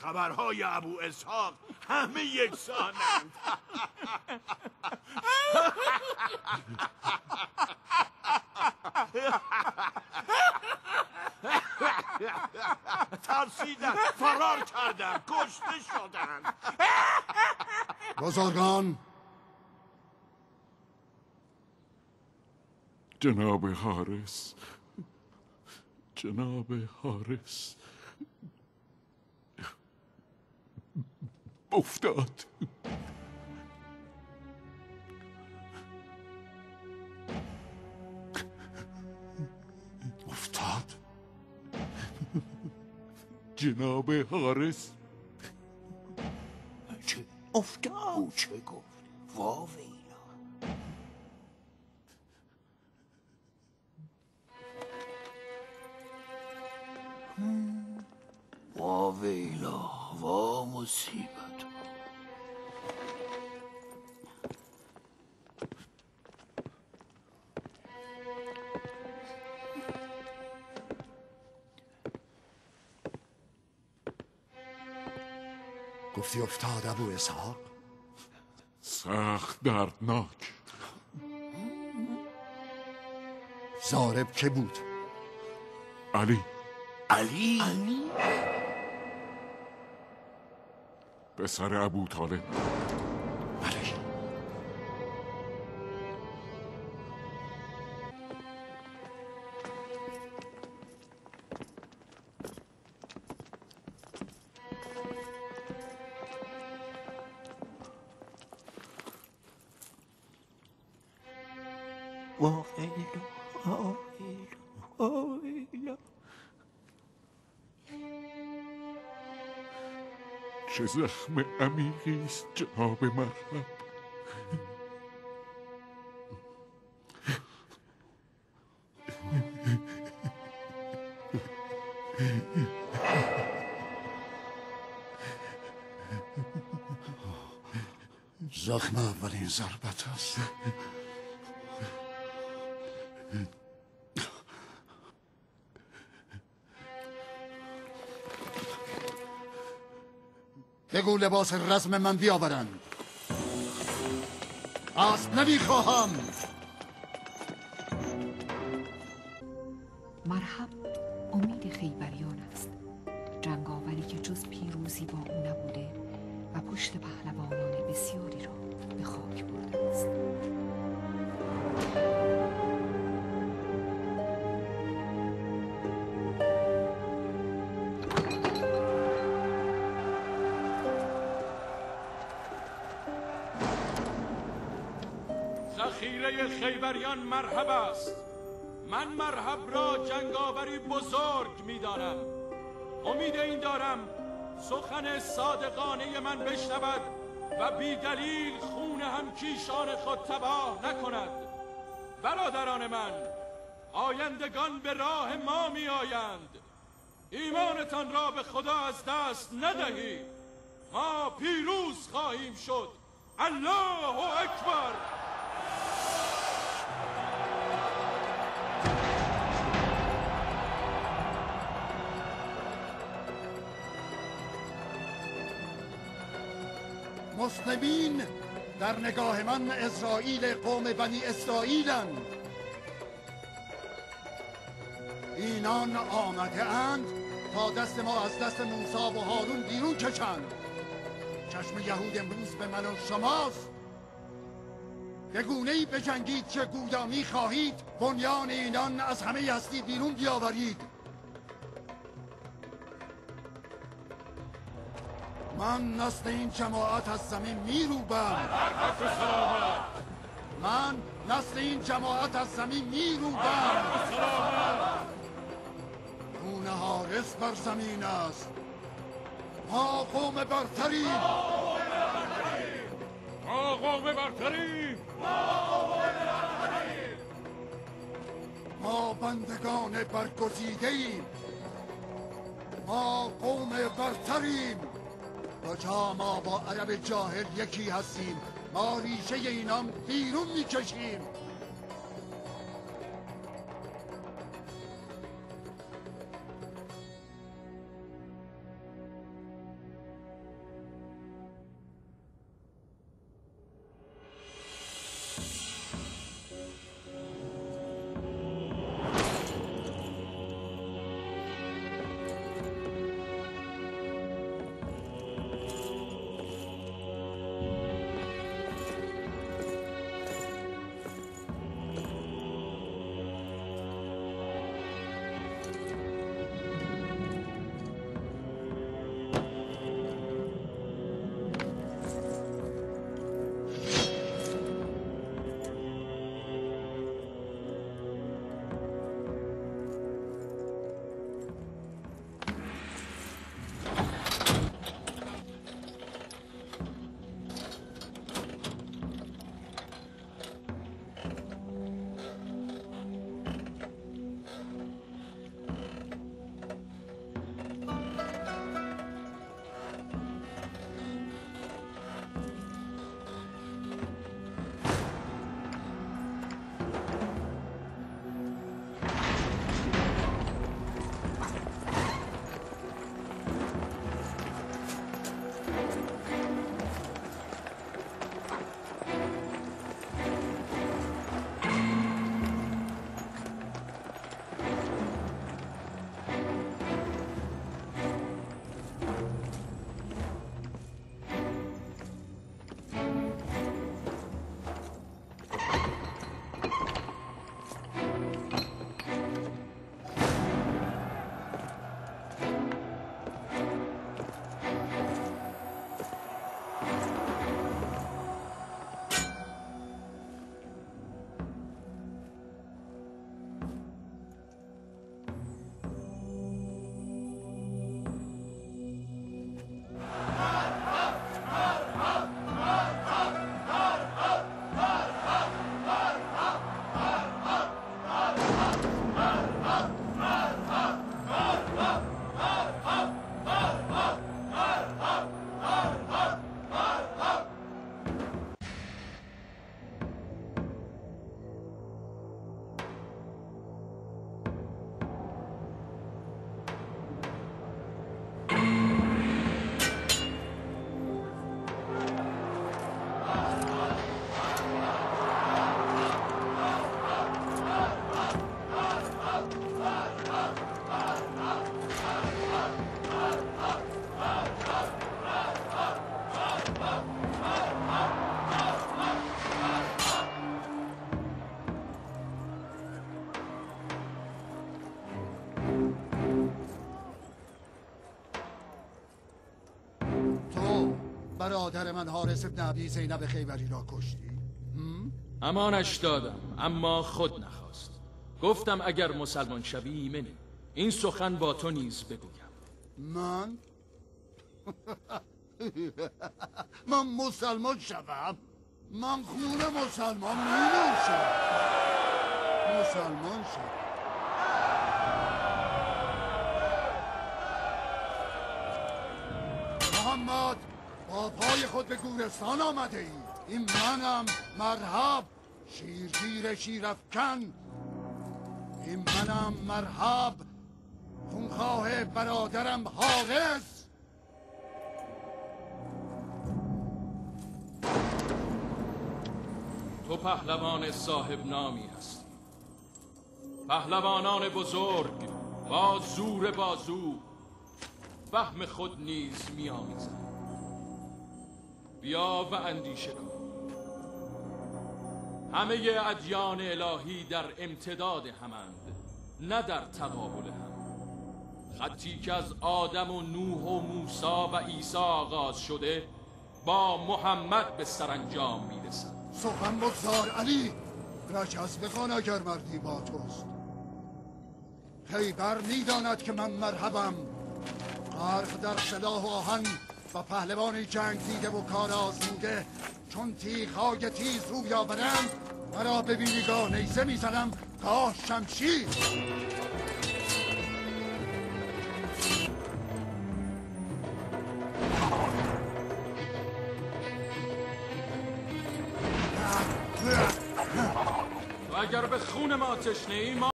خبرهای ابو اسحاق همه یکسانند. ترسیدن، فرار کردن، کشته شدن. بزرگان، جناب حارس، جناب حارس افتاد. افتاد؟ جناب حارس چه افتاد؟ او چه گفت؟ واویلا. واویلا، وا مصیبت. گفتی افتاد ابو اسحاق؟ سخت دردناک. ضارب که بود؟ علی. علی؟ پسر ابو طالب. بله. واویلا، واویلا، واویلا. چه زخم عمیقی است جناب مرحب. زخم اولین ضربت است. بگو لباس رزم من بیاورند. اسب نمیخواهم. مرحب امید خیبریان است، جنگاوری که جز پیروزی با او نبوده و پشت پهلوانان بسیاری را به خاک برده است. ذخیره خیبریان مرحب است. من مرحب را جنگاوری بزرگ می‌دانم. امید این دارم سخن صادقانه من بشنود و بی دلیل خون همکیشان خود تباه نکند. برادران من، آیندگان به راه ما می آیند. ایمانتان را به خدا از دست ندهید. ما پیروز خواهیم شد. الله اکبر. مسلمین در نگاه من اسرائیل قوم بنی اسرائیلند. اینان آمده اند تا دست ما از دست موسی و هارون بیرون کشند. چشم یهود امروز به من و شماست. به گونه‌ای بجنگید که گویا می‌خواهید بنیان اینان از همه هستی بیرون بیاورید. من نسل این جماعت از زمین میروبم. من نسل این جماعت از زمین میروبم. خون حارس بر زمین است. ما قوم برتریم. ما قوم برتریم. ما بندگان برگزیده ایم. ما قوم برتریم. کجا ما با عرب جاهل یکی هستیم. ما ریشه اینام بیرون میکشیم. برادر من حارس بن ابی زینب خیبری را کشتی؟ امانش دادم اما خود نخواست. گفتم اگر مسلمان شوی ایمنی. این سخن با تو نیز بگویم. من؟ من مسلمان شوم؟ من خون مسلمان می نوشم. مسلمان شوم. محمد، با پای خود به گورستان آمده ای. این منم مرحب، شیرگیر شیرافکن. این منم مرحب، خونخواه برادرم حارس. تو پهلوان صاحب نامی هستی. پهلوانان بزرگ با زور بازو فهم خود نیز می آمیزند. بیا و اندیشه کن. همه ادیان الهی در امتداد همند، نه در تقابل هم. خطی که از آدم و نوح و موسی و عیسی آغاز شده با محمد به سرانجام میرسد. سخن بگذار علی، رجز بخوان اگر مردی با توست. خیبر میداند که من مرحبم، غرق در سلاح و آهن و پهلوان جنگ دیده و کار آزموده. چون تیغ‌های تیز روی آورند، مرا ببینی گاه نیزه میزنم گاه شمشیر. و اگر به خون ما تشنه ای ما